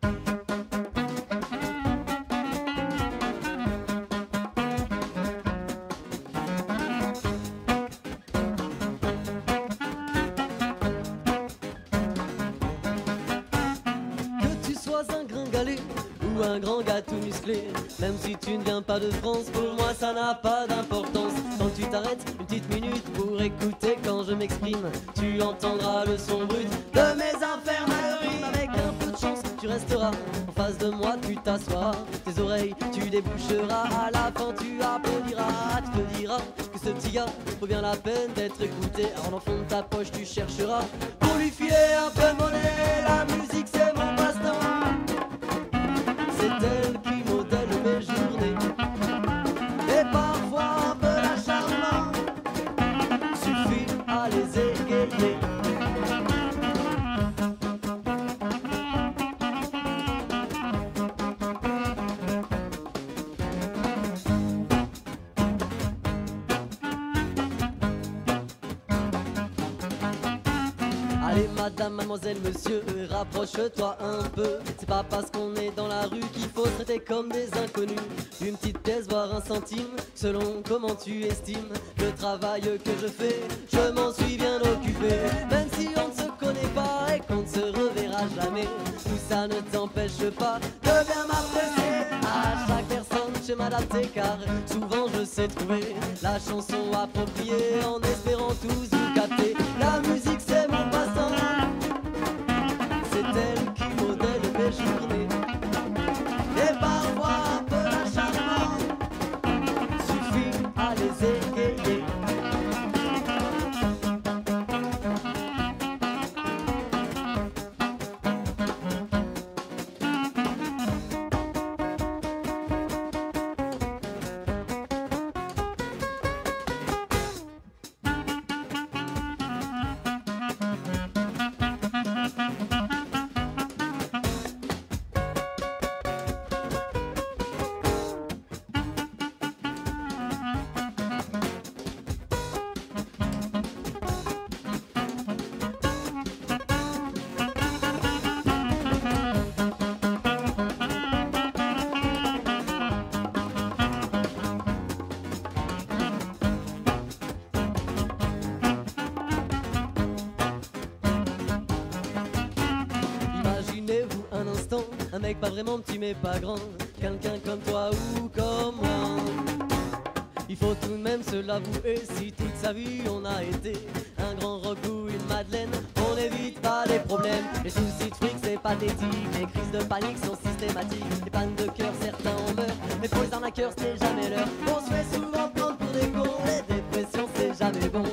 Un gringalet ou un grand gars tout musclé, même si tu ne viens pas de France, pour moi ça n'a pas d'importance. Quand tu t'arrêtes une petite minute pour écouter quand je m'exprime, tu entendras le son brut de mes infernales rimes. Avec un peu de chance tu resteras en face de moi, tu t'assoiras, tes oreilles tu déboucheras, à la fin tu applaudiras, tu te diras que ce petit gars vaut bien la peine d'être écouté. Alors dans le fond de ta poche tu chercheras pour lui filer un peu de monnaie. La musique c'est mon passe-temps, c'est elle qui modèle mes journées, et parfois un peu l'acharnement suffit à les égayer. Allez madame, mademoiselle, monsieur, rapproche-toi un peu. C'est pas parce qu'on est dans la rue qu'il faut traiter comme des inconnus. Une petite pièce, voire un centime, selon comment tu estimes le travail que je fais, je m'en suis bien occupé. Même si on ne se connaît pas et qu'on ne se reverra jamais, tout ça ne t'empêche pas de bien m'apprécier. À chaque personne je m'adapter, car souvent je sais trouver la chanson appropriée, en espérant tous vous capter. La musique c'est mon passe-temps, c'est elle qui modèle mes journées, et parfois un peu l'acharnement suffit à les égayer. Imaginez-vous un instant, un mec pas vraiment petit mais pas grand, quelqu'un comme toi ou comme moi. Il faut tout de même se l'avouer, si toute sa vie on a été un grand rock ou une madeleine, on n'évite pas les problèmes. Les soucis de fric c'est pathétique, les crises de panique sont systématiques, les pannes de cœur certains en meurent, mais pour les arnaqueurs c'est jamais l'heure. On se fait souvent prendre pour des cons, les dépressions c'est jamais bon.